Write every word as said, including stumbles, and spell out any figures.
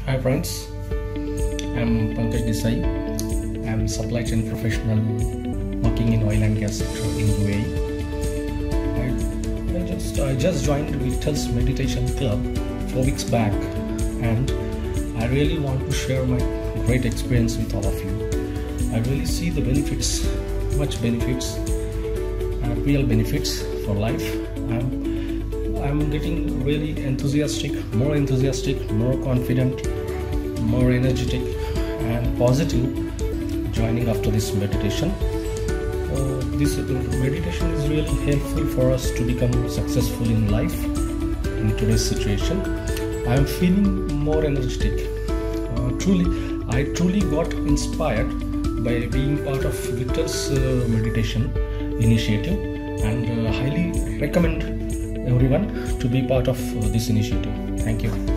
Hi friends, I'm Pankaj Desai. I'm supply chain professional working in oil and gas sector in U A E. I, I just I just joined Vithal's Meditation Club four weeks back, and I really want to share my great experience with all of you. I really see the benefits, much benefits, uh, real benefits for life. I'm I'm getting really enthusiastic, more enthusiastic, more confident, more energetic and positive joining after this meditation. Uh, this uh, meditation is really helpful for us to become successful in life in today's situation. I am feeling more energetic. Uh, truly, I truly got inspired by being part of Vithal's uh, meditation initiative, and uh, highly recommend everyone to be part of uh, this initiative. Thank you.